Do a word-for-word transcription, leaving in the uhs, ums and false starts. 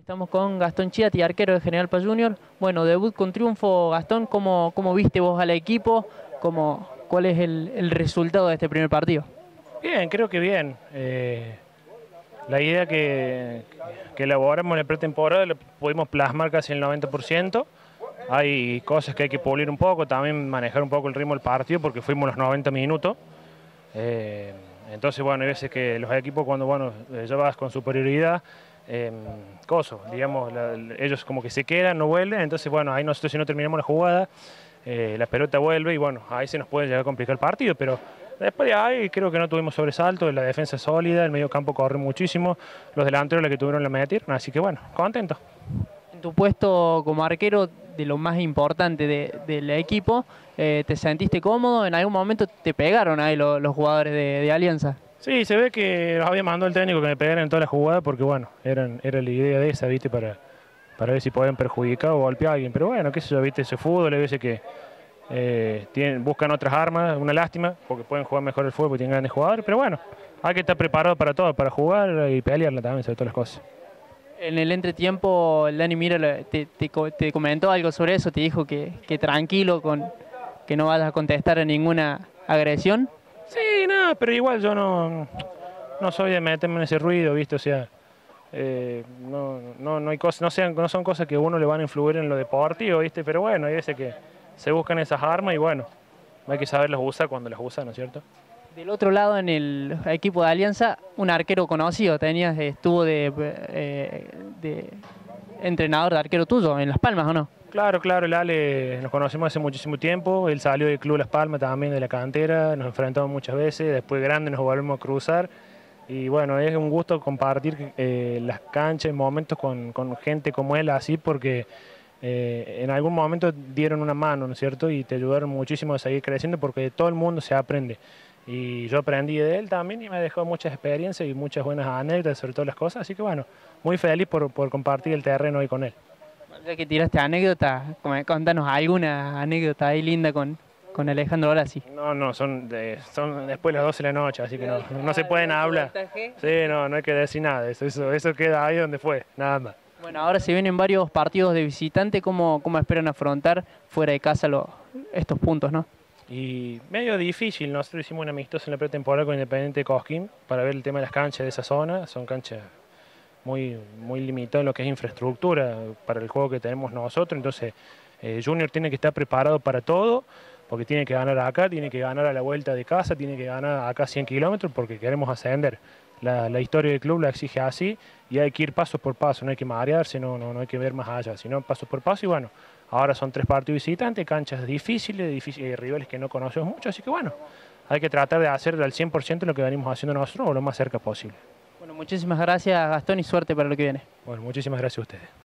Estamos con Gastón Chiati, arquero de General Paz Junior. Bueno, debut con triunfo, Gastón. ¿Cómo, cómo viste vos al equipo? ¿Cómo, ¿Cuál es el, el resultado de este primer partido? Bien, creo que bien. Eh, la idea que, que elaboramos en la pretemporada la pudimos plasmar casi el noventa por ciento. Hay cosas que hay que pulir un poco, también manejar un poco el ritmo del partido porque fuimos los noventa minutos. Eh, entonces, bueno, hay veces que los equipos cuando bueno, ya vas con superioridad, eh, coso, digamos, la, ellos como que se quedan, no vuelven, entonces, bueno, ahí nosotros si no terminamos la jugada, eh, la pelota vuelve y bueno, ahí se nos puede llegar a complicar el partido, pero después de ahí creo que no tuvimos sobresalto, la defensa es sólida, el medio campo corre muchísimo, los delanteros la que tuvieron la metieron, así que bueno, contento. En tu puesto como arquero, de lo más importante de, del equipo, eh, ¿te sentiste cómodo? ¿En algún momento te pegaron ahí los, los jugadores de, de Alianza? Sí, se ve que los había mandado el técnico que me pegaran en toda la jugada porque bueno, eran, era la idea de esa, ¿viste? Para, para ver si podían perjudicar o golpear a alguien. Pero bueno, qué sé yo, ¿viste? Ese fútbol, hay veces que eh, tienen, buscan otras armas, una lástima, porque pueden jugar mejor el fútbol porque tienen grandes jugadores. Pero bueno, hay que estar preparado para todo, para jugar y pelearla también, sobre todas las cosas. En el entretiempo, el Dani Mira te, te, te comentó algo sobre eso, te dijo que, que tranquilo, con, que no vas a contestar a ninguna agresión. Sí, no, pero igual yo no, no soy de meterme en ese ruido, ¿viste? O sea, eh, no, no, no, hay cosas, no, sean, no son cosas que a uno le van a influir en lo deportivo, ¿viste? Pero bueno, hay veces que se buscan esas armas y bueno, hay que saberlas usar cuando las usan, ¿no es cierto? Del otro lado, en el equipo de Alianza, un arquero conocido, tenías, estuvo de, eh, de entrenador de arquero tuyo en Las Palmas, ¿o no? Claro, claro, el Ale nos conocemos hace muchísimo tiempo, él salió del Club Las Palmas también de la cantera, nos enfrentamos muchas veces, después grande nos volvemos a cruzar y bueno, es un gusto compartir eh, las canchas, momentos con, con gente como él así porque eh, en algún momento dieron una mano, ¿no es cierto? Y te ayudaron muchísimo a seguir creciendo porque de todo el mundo se aprende. Y yo aprendí de él también y me dejó muchas experiencias y muchas buenas anécdotas sobre todas las cosas, así que bueno, muy feliz por, por compartir el terreno hoy con él. Ya que tiraste anécdotas, contanos alguna anécdota ahí linda con, con Alejandro Olasi. No, no, son, de, son después de las doce de la noche, así que no, no se pueden hablar. Sí, no, no hay que decir nada, eso, eso, eso queda ahí donde fue, nada más. Bueno, ahora se vienen varios partidos de visitante, ¿cómo, cómo esperan afrontar fuera de casa lo, estos puntos, no? Y medio difícil, nosotros hicimos un amistoso en la pretemporada con Independiente de Cosquín para ver el tema de las canchas de esa zona, son canchas muy, muy limitadas en lo que es infraestructura para el juego que tenemos nosotros, entonces eh, Junior tiene que estar preparado para todo, porque tiene que ganar acá, tiene que ganar a la vuelta de casa, tiene que ganar acá cien kilómetros porque queremos ascender. La, la historia del club la exige así y hay que ir paso por paso, no hay que marearse, no, no, no hay que ver más allá, sino paso por paso y bueno, ahora son tres partidos visitantes, canchas difíciles, difíciles, rivales que no conocemos mucho, así que bueno, hay que tratar de hacer al cien por ciento lo que venimos haciendo nosotros o lo más cerca posible. Bueno, muchísimas gracias Gastón y suerte para lo que viene. Bueno, muchísimas gracias a ustedes.